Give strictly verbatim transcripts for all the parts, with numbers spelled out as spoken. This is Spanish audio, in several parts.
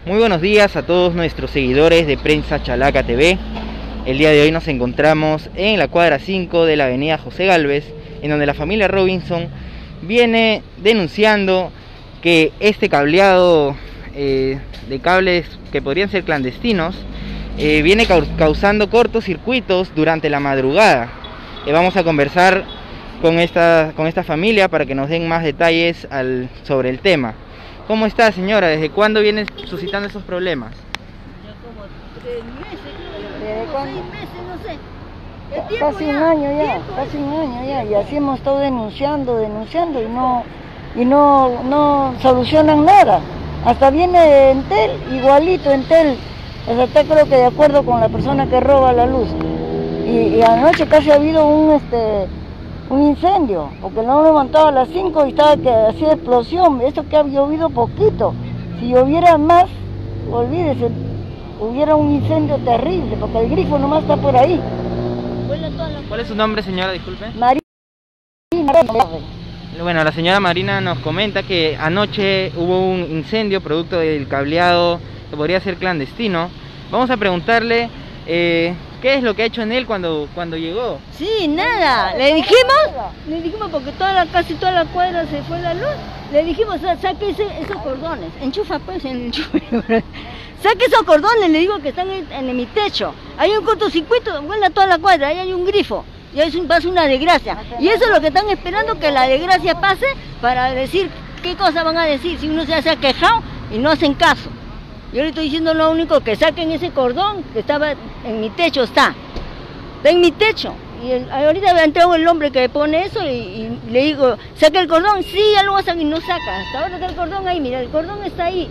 Muy buenos días a todos nuestros seguidores de Prensa Chalaca T V. El día de hoy nos encontramos en la cuadra cinco de la avenida José Gálvez, en donde la familia Robinson viene denunciando que este cableado eh, de cables que podrían ser clandestinos eh, viene causando cortocircuitos durante la madrugada. Eh, vamos a conversar con esta, con esta familia para que nos den más detalles al, sobre el tema. ¿Cómo está, señora? ¿Desde cuándo viene suscitando esos problemas? Ya como tres meses, ¿Desde cuándo? seis meses, no sé. El tiempo Casi ya, un año ya, tiempo, casi un año ya, y así hemos estado denunciando, denunciando y no y no, no solucionan nada. Hasta viene Entel, igualito Entel, está creo que de acuerdo con la persona que roba la luz. Y, y anoche casi ha habido un este un incendio, porque lo han levantado a las cinco y estaba que hacía explosión. Esto que ha llovido poquito, si lloviera más, olvídese, hubiera un incendio terrible, porque el grifo nomás está por ahí. ¿Cuál es su nombre, señora? Disculpe. Marina. Bueno, la señora Marina nos comenta que anoche hubo un incendio producto del cableado que podría ser clandestino. Vamos a preguntarle eh, qué es lo que ha hecho en él cuando, cuando llegó. Sí, nada, le dijimos, le dijimos porque toda la, casi toda la cuadra se fue la luz, le dijimos, saque ese, esos cordones, enchufa pues, enchufa. Saque esos cordones, le digo que están en, en mi techo, hay un cortocircuito, vuela toda la cuadra, ahí hay un grifo, y ahí pasa una desgracia, y eso es lo que están esperando, que la desgracia pase para decir qué cosa van a decir, si uno ya se ha quejado y no hacen caso. Yo le estoy diciendo lo único, que saquen ese cordón que estaba en mi techo, está, está en mi techo. Y el, ahorita me ha entrado el hombre que pone eso y, y le digo, saca el cordón, sí, ya lo vas a sacar, y no saca. Hasta ahora está el cordón ahí, mira, el cordón está ahí,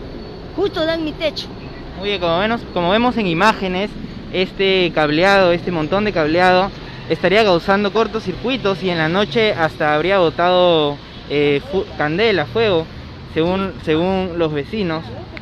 justo da en mi techo. Muy bien, como vemos, como vemos en imágenes, este cableado, este montón de cableado, estaría causando cortocircuitos y en la noche hasta habría botado eh, fu candela, fuego, según, según los vecinos.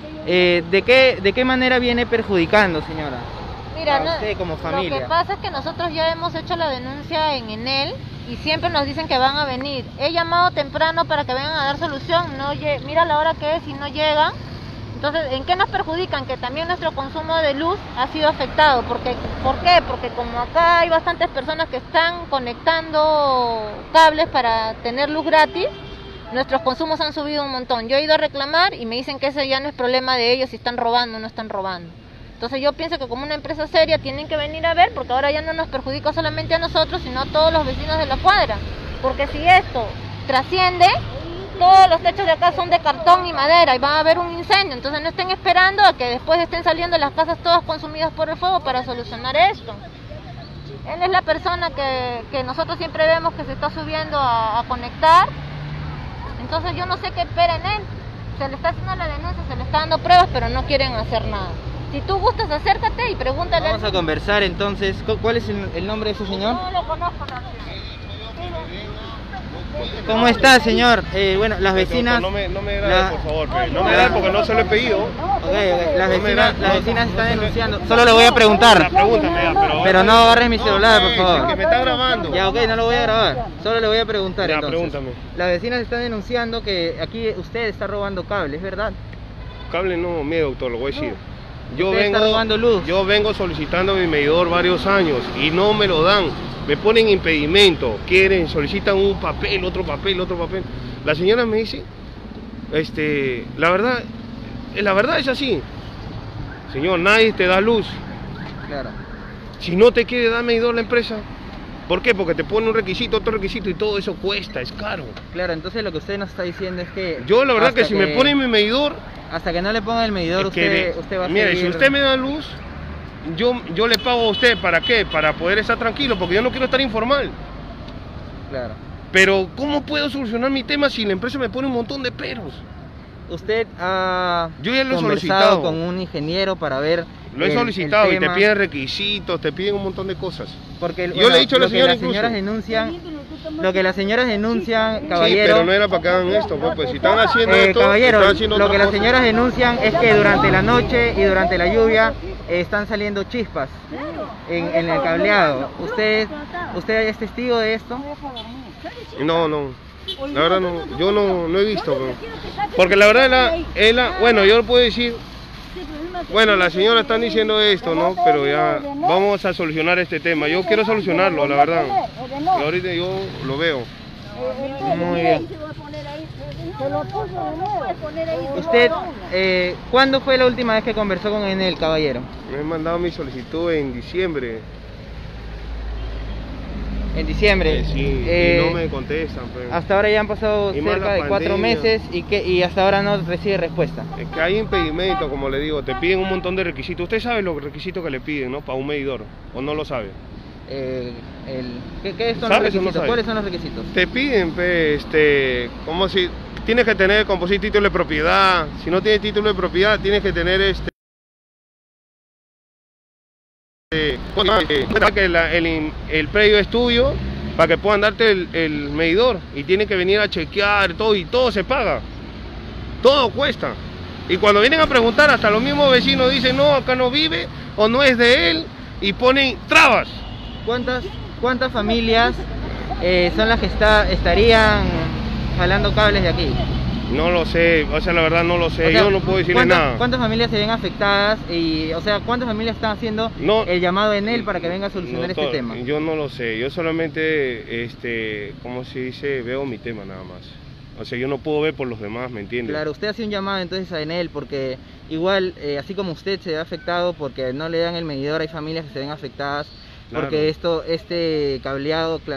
Eh, ¿de qué, ¿De qué manera viene perjudicando, señora? Mira, a usted como familia. Lo que pasa es que nosotros ya hemos hecho la denuncia en Enel y siempre nos dicen que van a venir. He llamado temprano para que vengan a dar solución, no mira la hora que es y no llegan. Entonces, ¿en qué nos perjudican? Que también nuestro consumo de luz ha sido afectado. Porque, ¿por qué? Porque como acá hay bastantes personas que están conectando cables para tener luz gratis, nuestros consumos han subido un montón. Yo he ido a reclamar y me dicen que ese ya no es problema de ellos, si están robando o no están robando. Entonces yo pienso que como una empresa seria tienen que venir a ver, porque ahora ya no nos perjudica solamente a nosotros, sino a todos los vecinos de la cuadra. Porque si esto trasciende, todos los techos de acá son de cartón y madera y va a haber un incendio. Entonces no estén esperando a que después estén saliendo las casas todas consumidas por el fuego para solucionar esto. Él es la persona que, que nosotros siempre vemos que se está subiendo a, a conectar. Entonces yo no sé qué espera en él. Se le está haciendo la denuncia, se le está dando pruebas, pero no quieren hacer nada. Si tú gustas, acércate y pregúntale. Vamos a conversar entonces. ¿Cuál es el, el nombre de ese señor? No lo conozco, no. ¿Cómo está, señor? Eh, bueno, las vecinas... No me, no me grabe, la... por favor, pero no me grabe porque no se lo he pedido. Okay, okay. Las, No vecinas, me las no, vecinas no, están no denunciando. le... Solo le voy a preguntar. Pregúntame, pero... Pero no agarres mi celular, por pues, favor. que me está grabando. Ya, ok, no lo voy a grabar. Solo le voy a preguntar. Ya, entonces. pregúntame. Las vecinas están denunciando que aquí usted está robando cables, ¿verdad? Cable no, mire, doctor, lo voy a decir. Yo Usted vengo, está robando luz. yo vengo solicitando mi medidor varios años y no me lo dan. Me ponen impedimento, quieren, solicitan un papel, otro papel, otro papel. La señora me dice, este, la verdad, la verdad es así. Señor, nadie te da luz. Claro. Si no te quiere dar medidor la empresa, ¿por qué? Porque te pone un requisito, otro requisito y todo eso cuesta, es caro. Claro, entonces lo que usted nos está diciendo es que... Yo la verdad que si que, me pone mi medidor... Hasta que no le ponga el medidor, usted, me, usted va a mire, seguir... si usted me da luz, yo, yo le pago a usted, ¿para qué? Para poder estar tranquilo, porque yo no quiero estar informal. Claro. Pero, ¿cómo puedo solucionar mi tema si la empresa me pone un montón de peros? Usted ha yo ya lo he conversado solicitado con un ingeniero para ver... Lo he el, solicitado el y te piden requisitos, te piden un montón de cosas. Porque el, yo bueno, le he dicho a la lo que señora las incluso. señoras denuncian, lo que las señoras denuncian, caballero... Sí, pero no era para que hagan esto, pues, pues si están haciendo eh, esto, caballero, están haciendo lo otra que las cosa. señoras denuncian es que durante la noche y durante la lluvia eh, están saliendo chispas en, en el cableado. ¿Usted, ¿Usted es testigo de esto? No, no. La verdad no, yo no, no he visto, pero, porque la verdad, la, la, bueno, yo le puedo decir Bueno, la señora está diciendo esto, ¿no? Pero ya vamos a solucionar este tema. Yo quiero solucionarlo, la verdad. Y ahorita yo lo veo. Muy bien. Se lo puso de nuevo. Usted, eh, ¿cuándo fue la última vez que conversó con Enel, caballero? Me he mandado mi solicitud en diciembre. En diciembre. Eh, sí, Eh, y no me contestan. Pues. Hasta ahora ya han pasado Y más cerca la de cuatro pandemia. meses y que y hasta ahora no recibe respuesta. Es que hay impedimento, como le digo, te piden un montón de requisitos. Usted sabe los requisitos que le piden, ¿no? Para un medidor, ¿o no lo sabe? Eh, el, ¿qué, qué son los ¿Sabes o no requisitos? sabes? ¿Cuáles son los requisitos? Te piden, pues, este, como si tienes que tener, como si título de propiedad. Si no tienes título de propiedad, tienes que tener este. eh, que la- el, el predio es tuyo para que puedan darte el, el medidor y tienen que venir a chequear todo y todo se paga, todo cuesta. Y cuando vienen a preguntar, hasta los mismos vecinos dicen no, acá no vive o no es de él y ponen trabas. ¿Cuántas, cuántas familias eh, son las que está, estarían jalando cables de aquí? No lo sé, o sea, la verdad no lo sé, O sea, yo no puedo decirle ¿cuántas, nada. ¿Cuántas familias se ven afectadas? Y, o sea, ¿cuántas familias están haciendo No, el llamado en él para que venga a solucionar no este to- tema? Yo no lo sé, yo solamente, este, como se dice, veo mi tema nada más. O sea, yo no puedo ver por los demás, ¿me entiendes? Claro, usted hace un llamado entonces a Enel porque igual, eh, así como usted se ve afectado porque no le dan el medidor, hay familias que se ven afectadas Claro. porque esto, este cableado clandestino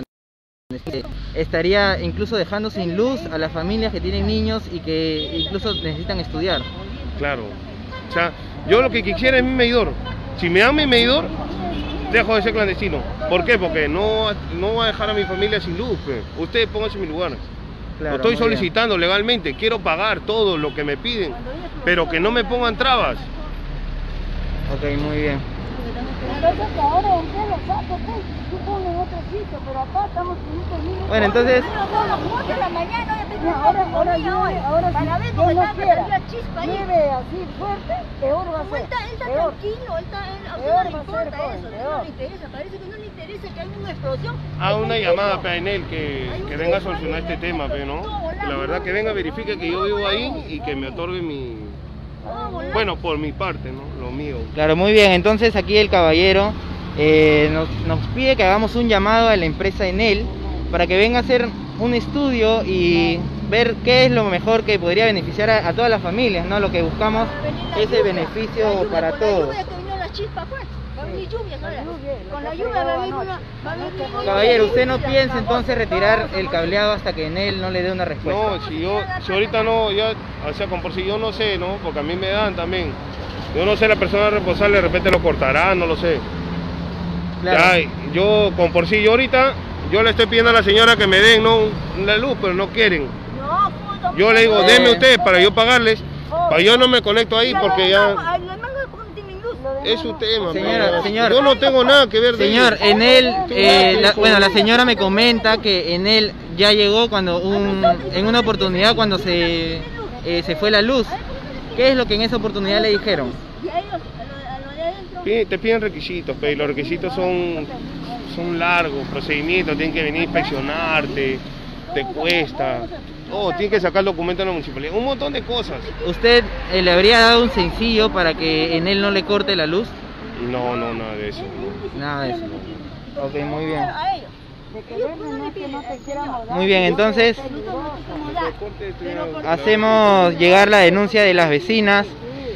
estaría incluso dejando sin luz a las familias que tienen niños y que incluso necesitan estudiar. Claro. O sea, yo lo que quisiera es mi medidor. Si me dan mi medidor, dejo de ser clandestino. ¿Por qué? Porque no, no voy a dejar a mi familia sin luz. Pues. Ustedes pónganse en mi lugar. Claro, lo estoy muy solicitando legalmente. Quiero pagar todo lo que me piden, pero que no me pongan trabas. bien. Ok, muy bien. Entonces que ahora en qué lo saco, pues, tú pones en otro sitio, pero acá estamos en un termino. Bueno, entonces, de la mañana, ya No, ahora, ahora, llueve, ahora para si ver Dios cómo no está quiera, la chispa ahí. llueve así fuerte, peor va a Como él ser. está, él está peor. tranquilo, él está, él, a usted Peor no le va a ser, importa joven, eso, a usted peor. no le interesa, parece que no le interesa que haya una explosión. Haga una llamada para Enel que, que venga a solucionar este tema, pero no. Que la verdad que venga, verifique que yo vivo ahí y que me otorgue mi. Bueno, por mi parte, ¿no? Lo mío. claro, muy bien. Entonces aquí el caballero eh, nos, nos pide que hagamos un llamado a la empresa Enel para que venga a hacer un estudio y ver qué es lo mejor que podría beneficiar a, a todas las familias, ¿no? Lo que buscamos es el beneficio para todos. Con la lluvia que vino la chispa, pues, va a venir lluvia, ahora. Con la lluvia va a venir una, va a venir una- Caballero, ¿usted no piensa entonces retirar el cableado hasta que Enel no le dé una respuesta? No, si yo, si ahorita no, ya, o sea, con por si yo no sé, ¿no? Porque a mí me dan también. Yo no sé, la persona responsable de repente lo cortará, no lo sé. Claro. Ya, yo, con por si yo ahorita, yo le estoy pidiendo a la señora que me den, ¿no? La luz, pero no quieren. No, puto, Yo le digo, Eh. denme ustedes para yo pagarles, para yo no me conecto ahí porque ya Ay, la manga de por qué no tienen luz. es su tema. Señora, pero señor. Yo no tengo nada que ver de Señor, ello. Enel, eh, la- bueno, la señora me comenta que Enel ya llegó cuando un, en una oportunidad cuando se, eh, se fue la luz. ¿Qué es lo que en esa oportunidad le dijeron? Y a ellos, a lo, a lo de adentro. Pi- Te piden requisitos, pero los requisitos son, son largos, procedimientos, tienen que venir a inspeccionarte, te cuesta, oh, tienen que sacar documento en la municipalidad, un montón de cosas. ¿Usted eh, le habría dado un sencillo para que Enel no le corte la luz? No, no, nada de eso. no. Nada de eso. Ok, muy bien. A ellos. De quererme no es que no te quieramos dar. Muy bien, entonces Nosotros no queremos dar. Pero por- hacemos llegar la denuncia de las vecinas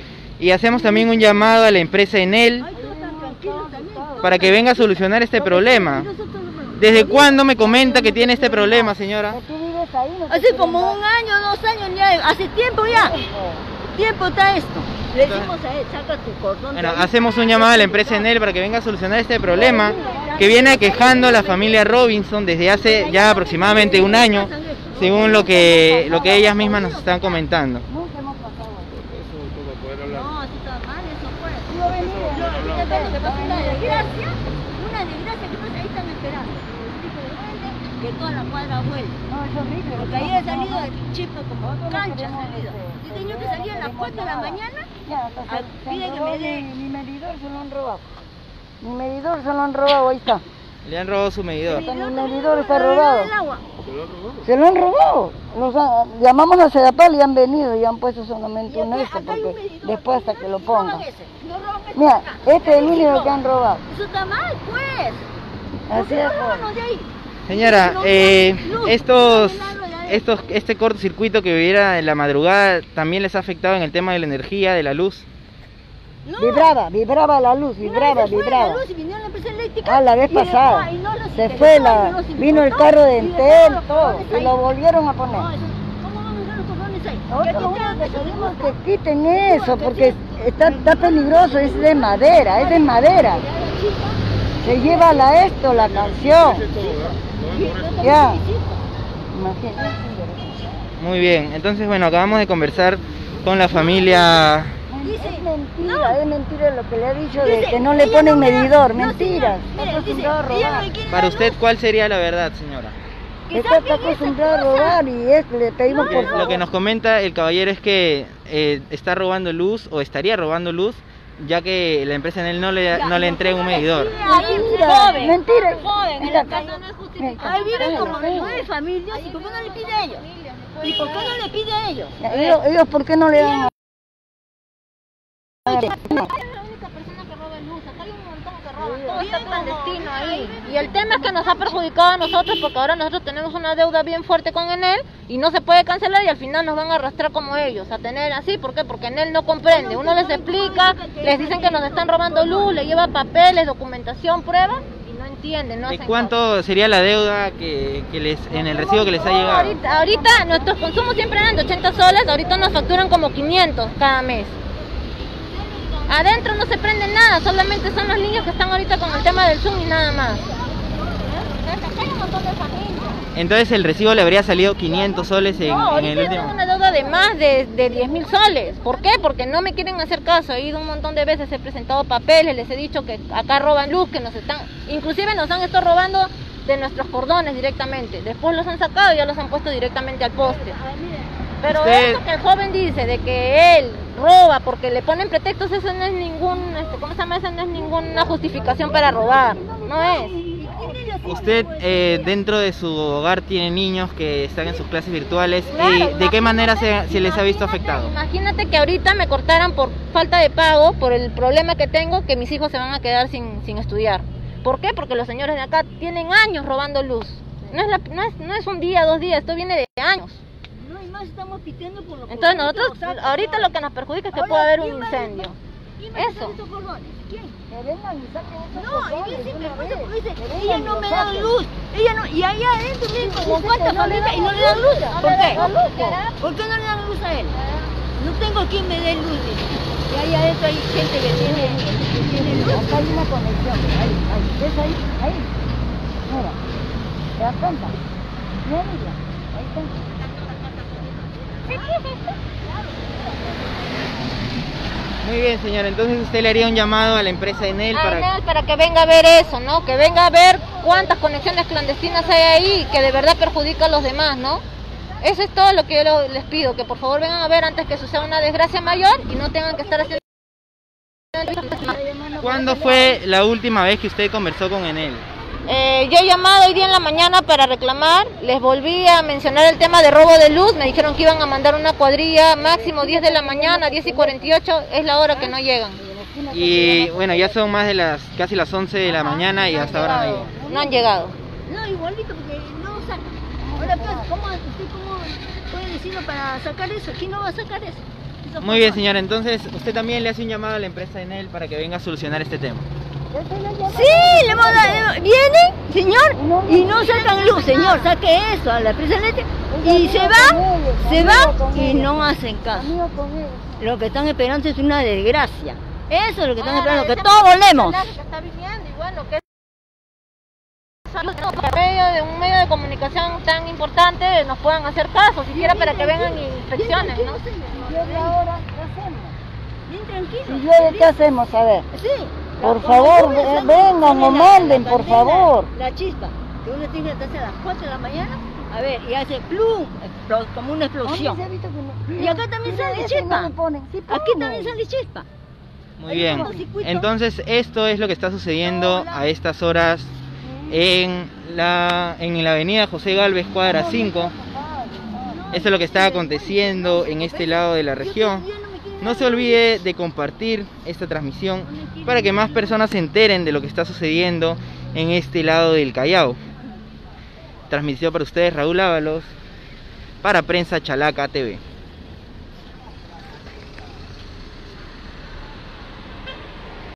y hacemos también un llamado a la empresa Enel Ay, todos están tranquilos también. para que venga a solucionar este problema. ¿Desde cuándo me comenta que tiene este problema, señora? Tú vives ahí, no te Hace quieren como dar. un año, dos años ya, hace tiempo ya. Tiempo está esto. Le decimos a él, saca tu cordón. de Bueno, ahí. hacemos un llamado a la empresa Enel para que venga a solucionar este problema que viene aquejando a la familia Robinson desde hace ya aproximadamente un año, según lo que, lo que ellas mismas nos están comentando. Nunca hemos pasado. No, así está mal, eso fue. Yo venía, Yo, ahorita tengo que pasar una desgracia, una desgracia que pasa, ahí están esperando. El tipo de duende, que toda la cuadra vuelve. no, es horrible. Porque ahí he salido del chipo como cancha salido. Yo tenía que salir a las cuatro de la mañana. Ya, hasta Ah, se, pide se que robó me dé- mi, mi medidor, se lo han robado. Mi medidor se lo han robado, ahí está. Le han robado su medidor. Mi medidor está robado. El agua. ¿Se lo han robado? Se lo han robado. Los han- llamamos a Sedapal y han venido y han puesto solamente un esto, porque después hasta que lo pongan. Mira, este es el único que han robado. Eso está mal, pues. Así es. Vámonos de ahí. Señora, No, eh, luz, estos, luz, estos, este cortocircuito que hubiera en la madrugada también les ha afectado en el tema de la energía, de la luz. No. Vibraba, vibraba la luz, Una vibraba, vez se fue vibraba. la luz y vinieron la empresa eléctrica. Ah, la vez y le- pasada. y no los Se interesó, fue y la, no los vino el importó, carro de y Entel, dejaron los todo, cordones y ahí. lo volvieron a poner. No, eso- ¿cómo vamos a dejar los cordones ahí? Que Nosotros aquí lo te único dan que eso, pedimos ¿no? que quiten eso, porque está, está peligroso, es de madera, es de madera. Se lleva la esto, la canción. Ese es todo, ¿verdad? No es por eso. Ya. Imagínate. Muy bien, entonces bueno, acabamos de conversar con la familia. Es mentira, es mentira lo que le ha dicho de Dice, que no le ella ponen no me da- mentiras, no, mentiras. señor, Está mire, dice, acostumbrado a ella no robar. le quiere Para dar usted, luz, ¿cuál sería la verdad, señora? que Está, está saquen esa acostumbrado a cosa. robar y es, le pedimos Lo por que, favor. lo que nos comenta el caballero es que eh, está robando luz o estaría robando luz, ya que la empresa en él no le, no le entrega un medidor. Mentira, Joven, mentira. joven, Mira, en la casa no es justificado. Ahí viven como nueve familias, ¿y por qué no le pide a ellos? ¿Y por qué no le pide a ellos? ellos, ellos ¿por qué no le dan? a- Es la única persona que roba luz, acá hay un montón que roban, todo está clandestino ahí. Y el tema es que nos ha perjudicado a nosotros porque ahora nosotros tenemos una deuda bien fuerte con Enel y no se puede cancelar y al final nos van a arrastrar como ellos, a tener así, ¿por qué? Porque Enel no comprende, uno les explica, les dicen que nos están robando luz, le lleva papeles, documentación, pruebas y no entienden, no ¿De hacen cuánto sería la deuda que, que les en el recibo que les ha caso. llegado? Ahorita, ahorita nuestros consumos siempre eran de ochenta soles, ahorita nos facturan como quinientos cada mes. Adentro no se prende nada, solamente son los niños que están ahorita con el tema del Zoom y nada más. Acá hay un montón de familias. Entonces el recibo le habría salido quinientos soles en, No, en el ahorita tengo último. una deuda de más de, de diez mil soles. ¿Por qué? Porque no me quieren hacer caso. He ido un montón de veces, he presentado papeles, les he dicho que acá roban luz, que nos están... Inclusive nos han estado robando de nuestros cordones directamente. Después los han sacado y ya los han puesto directamente al poste. Pero Usted- eso que el joven dice de que él roba porque le ponen pretextos, eso no es ningún, este, ¿cómo se llama? Eso no es ninguna justificación para robar, no es. Usted eh, dentro de su hogar tiene niños que están en sus clases virtuales. Claro, eh, ¿De qué manera se, imagínate- se les ha visto imagínate- afectado? Imagínate que ahorita me cortaran por falta de pago, por el problema que tengo, que mis hijos se van a quedar sin, sin estudiar. ¿Por qué? Porque los señores de acá tienen años robando luz. No es, la- no es, no es un día, dos días, esto viene de años. No, y más estamos pitiendo por los Entonces cordones nosotros, que nos sacan. ahorita lo que nos perjudica es que Ahora, puede haber ¿quién un va a incendio. ¿Quién va a Eso. sacar esos cordones? ¿Quién? Que vengan y saquen esos No, cordones y bien de simple, una pues, vez. porque dice, Que vengan ella y no lo me da saquen. luz, ella no, y allá adentro miren con Dice cuántas que no le familias y no dan le dan luz, luz, ¿por no le qué? dan luz. ¿Por qué no le dan luz a él? No tengo quien me dé luz, dice. Y ahí adentro hay gente que tiene, que tiene luz. Acá hay una conexión, ahí, ahí, ¿ves ahí? Ahí. Mira, ¿te das cuenta? Mira, mira, ahí está. Muy bien, señor. Entonces usted le haría un llamado a la empresa Enel Ah, para... no, para que venga a ver eso, ¿no? Que venga a ver cuántas conexiones clandestinas hay ahí que de verdad perjudica a los demás, ¿no? Eso es todo lo que yo lo- les pido, que por favor vengan a ver antes que suceda una desgracia mayor y no tengan que estar haciendo... ¿Cuándo fue la última vez que usted conversó con Enel? Eh, yo he llamado hoy día en la mañana para reclamar, les volví a mencionar el tema de robo de luz, me dijeron que iban a mandar una cuadrilla máximo diez de la mañana, diez y cuarenta y ocho, es la hora que no llegan. Y bueno, ya son más de las casi las once de la mañana y hasta ahora no hay. No han llegado. No, igualito, porque no lo sacan. Ahora, pues, ¿cómo, usted cómo puede decirlo para sacar eso? ¿Quién no va a sacar eso? Esos Muy bien, cordones. señora. Entonces usted también le hace un llamado a la empresa Enel para que venga a solucionar este tema. Sí, le hemos dado, viene, señor, y no sacan luz, señor, saque eso a la empresa eléctrica y se va, se va y no hacen caso. Lo que están esperando es una desgracia. Eso es lo que están esperando, que todos volvemos. Que está viniendo y bueno, que por medio de un medio de comunicación tan importante nos puedan hacer caso, siquiera para que vengan y inspeccionen, ¿no? ¿Y ahora qué hacemos? Bien tranquilo. Si llueve, ¿qué hacemos? A ver. Sí. Por Como favor, llueve, ve- sale- vengan sale o la- manden, la por candela, favor. La chispa, que uno tiene que hacer a las cuatro de la mañana, a ver, y hace plum, explo- como una explosión. ¿Dónde se ha visto que no? Y acá también Mira, sale ese chispa. no le ponen. Sí Aquí ponen. también sale chispa. Muy Hay bien. un cortocircuito. Entonces esto es lo que está sucediendo a estas horas en la, en la avenida José Galvez, cuadra cinco. Esto es lo que está aconteciendo en este lado de la región. No se olvide de compartir esta transmisión para que más personas se enteren de lo que está sucediendo en este lado del Callao. Transmisión para ustedes, Raúl Ábalos, para Prensa Chalaca T V.